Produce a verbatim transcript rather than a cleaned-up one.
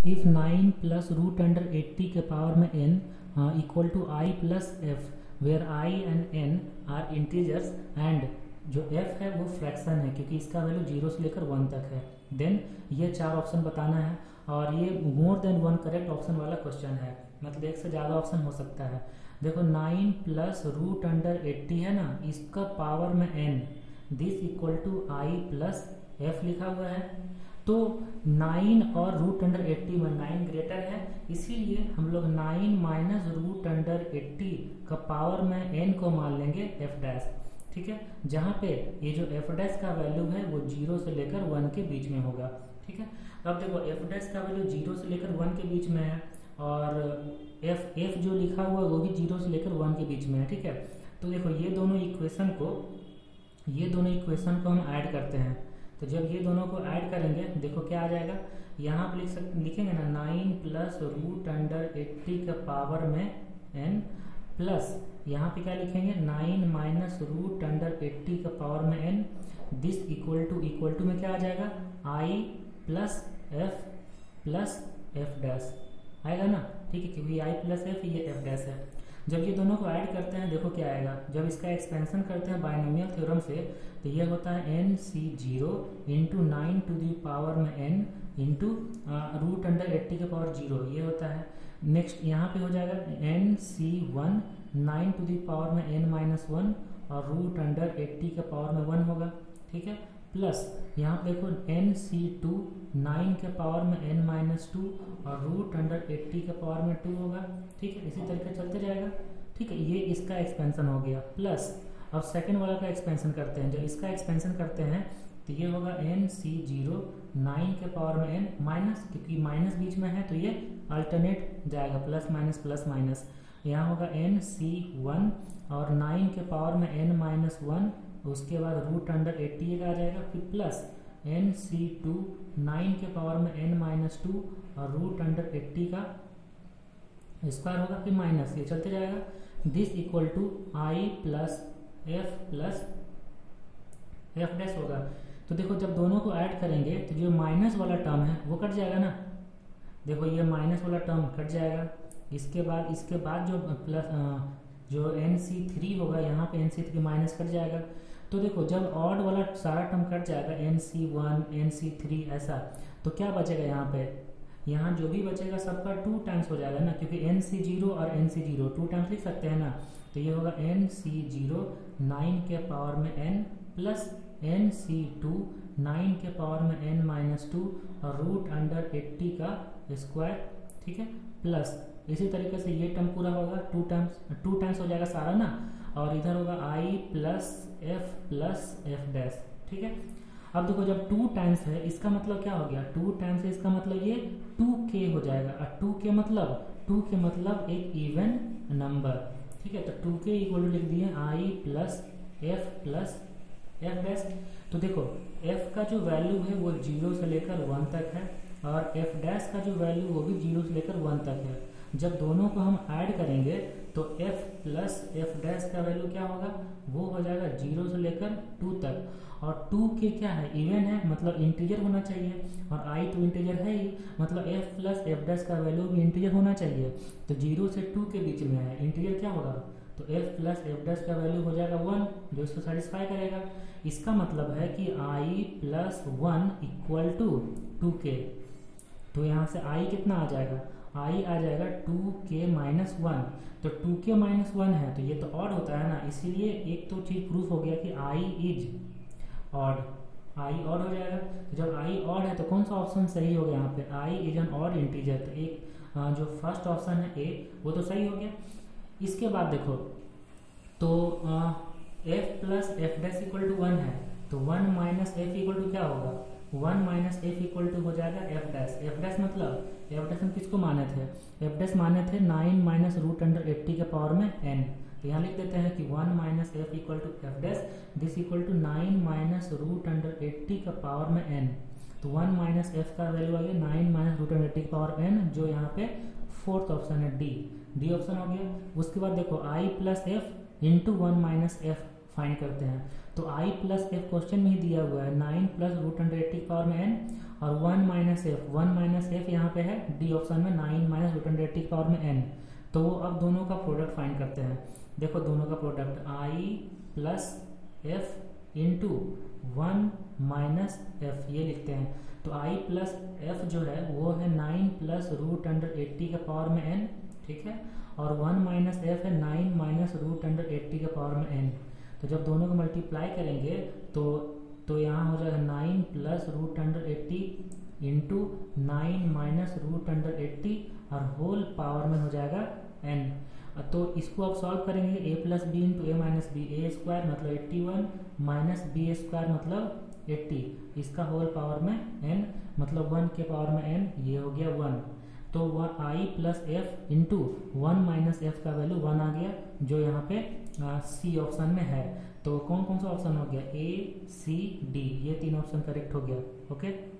If nine plus root under eighty के power में n equal to I plus F where I and n R integers and जो f है वो fraction है क्योंकि इसका वैल्यू जीरो से लेकर वन तक है, देन ये चार ऑप्शन बताना है और ये more than one correct option वाला क्वेश्चन है, मतलब एक से ज़्यादा ऑप्शन हो सकता है। देखो nine plus root under eighty है ना, इसका पावर में n, this equal to I plus F लिखा हुआ है। तो नाइन और रूट अंडर एट्टी में नाइन ग्रेटर है, इसीलिए हम लोग nine minus root under eighty का पावर में n को मान लेंगे एफ डैश, ठीक है, जहाँ पे ये जो एफ डैश का वैल्यू है वो जीरो से लेकर वन के बीच में होगा, ठीक है। अब देखो एफ डैश का वैल्यू जीरो से लेकर वन के बीच में है और एफ एफ जो लिखा हुआ है वो भी जीरो से लेकर वन के बीच में है, ठीक है। तो देखो ये दोनों इक्वेशन को ये दोनों इक्वेशन को हम ऐड करते हैं, तो जब ये दोनों को ऐड करेंगे देखो क्या आ जाएगा, यहाँ पे लिख सकते लिखेंगे ना nine plus root under eighty का पावर में n प्लस यहाँ पे क्या लिखेंगे nine minus root under eighty का पावर में n, this equal to equal to में क्या आ जाएगा i plus F plus F dash आएगा ना, ठीक है, क्योंकि i प्लस एफ ये एफ डैश है। जब ये दोनों को ऐड करते हैं देखो क्या आएगा, जब इसका एक्सपेंशन करते हैं बाइनोमियल थ्योरम से तो ये होता है N C zero into nine to the power में n into root under eighty के पावर जीरो, ये होता है। नेक्स्ट यहाँ पे हो जाएगा N C one nine to the power में n माइनस वन और रूट अंडर एट्टी के पावर में वन होगा, ठीक है, प्लस यहाँ पे देखो एन सी टू नाइन के पावर में n माइनस टू और रूट अंडर एट्टी के पावर में टू होगा, ठीक है, इसी तरीके चलते जाएगा, ठीक है। ये इसका एक्सपेंशन हो गया, प्लस अब सेकेंड वाला का एक्सपेंशन करते हैं, जब इसका एक्सपेंशन करते हैं तो ये होगा एन सी जीरो नाइन के पावर में n माइनस, क्योंकि माइनस बीच में है तो ये अल्टरनेट जाएगा, प्लस माइनस प्लस माइनस, यहाँ होगा एन सी वन और नाइन के पावर में n माइनस वन, उसके बाद रूट अंडर एट्टी का आ जाएगा, फिर plus N C two nine के पावर में n माइनस टू और रूट अंडर एट्टी का स्क्वायर होगा, फिर माइनस, ये चलते जाएगा, this equal to I plus F plus F dash होगा। तो देखो जब दोनों को ऐड करेंगे तो जो माइनस वाला टर्म है वो कट जाएगा ना, देखो ये माइनस वाला टर्म कट जाएगा, इसके बाद इसके बाद जो प्लस जो एन सी थ्री होगा यहाँ पे N C three minus cut जाएगा। तो देखो जब ऑड वाला सारा टर्म कट जाएगा N C one N C three ऐसा, तो क्या बचेगा यहाँ पे, यहाँ जो भी बचेगा सबका टू टाइम्स हो जाएगा ना, क्योंकि एन सी जीरो और N C zero two times लिख सकते हैं ना, तो ये होगा एन सी जीरो नाइन के पावर में n plus N C two nine के पावर में n माइनस टू और रूट अंडर एट्टी का स्क्वायर, ठीक है, प्लस इसी तरीके से ये टर्म पूरा होगा टू टाइम्स टू टाइम्स हो जाएगा सारा ना, और इधर होगा i plus F plus F dash, ठीक है। अब देखो जब टू टाइम्स है इसका मतलब क्या हो गया, टू टाइम्स है इसका मतलब ये टू के हो जाएगा, और टू के मतलब टू के मतलब एक इवन नंबर, ठीक है, तो टू के इक्वल टू लिख दिए i plus F plus F dash. तो देखो f का जो वैल्यू है वो जीरो से लेकर वन तक है और f डैश का जो वैल्यू वो भी जीरो से लेकर वन तक है। जब दोनों को हम ऐड करेंगे तो f प्लस एफ डैश का वैल्यू क्या होगा, वो हो जाएगा जीरो से लेकर टू तक, और टू के क्या है इवन है, मतलब इंटीजर होना चाहिए, और i तो इंटीजर है ही, मतलब f प्लस एफ डैश का वैल्यू भी इंटीजर होना चाहिए, तो जीरो से टू के बीच में है, इंटीजर क्या होगा, तो f प्लस एफ डैश का वैल्यू हो जाएगा वन, जो इसको सेटिस्फाई करेगा। इसका मतलब है कि i plus one equal to two के, तो यहाँ से i कितना आ जाएगा, i आ जाएगा टू के माइनस वन, तो टू के माइनस वन है तो ये तो ऑड होता है ना, इसीलिए एक तो चीज प्रूफ हो गया कि i is odd, i odd हो जाएगा। तो जब i ऑड है तो कौन सा ऑप्शन सही हो गया यहाँ पे, i is an odd integer, तो एक जो फर्स्ट ऑप्शन है ए वो तो सही हो गया। इसके बाद देखो तो F plus F dash equal to one है, तो one minus F equal to क्या होगा, one minus F equal to हो जाएगा एफ डैश। एफ डैश मतलब एफ डैश हम किसको माने थे, एफ डैश माने थे nine minus root under eighty के पावर में n, तो यहाँ लिख देते हैं कि one minus F equal to F dash, this equal to nine minus root under eighty का पावर में n, तो वन माइनस एफ का वैल्यू आ गया nine minus root under eighty का पावर n, जो यहाँ पे फोर्थ ऑप्शन है डी, डी ऑप्शन हो गया। उसके बाद देखो i plus F into one minus F find करते हैं, तो i प्लस एफ क्वेश्चन में ही दिया हुआ है nine plus root under eighty की पावर में n, और one minus F, one minus F यहाँ पे है डी ऑप्शन में, nine minus root under eighty की पावर में एन। तो वो अब दोनों का प्रोडक्ट फाइंड करते हैं। देखो दोनों का product I plus F into one minus F, ये लिखते हैं। तो आई प्लस एफ जो है वो है nine plus root under eighty के पावर में एन, ठीक है, और वन माइनस एफ है nine minus root under eighty के पावर में एन। तो जब दोनों को मल्टीप्लाई करेंगे तो तो यहाँ हो जाएगा nine plus root under eighty into nine minus root under eighty और होल पावर में हो जाएगा एन। तो इसको आप सॉल्व करेंगे, A plus B into A minus B, A square मतलब eighty one minus B square मतलब एट्टी, इसका होल पावर में एन मतलब वन के पावर में एन, ये हो गया वन। तो वह I plus F into one minus F का वैल्यू वन आ गया, जो यहाँ पे सी ऑप्शन में है। तो कौन कौन सा ऑप्शन हो गया, ए सी डी, ये तीन ऑप्शन करेक्ट हो गया। ओके।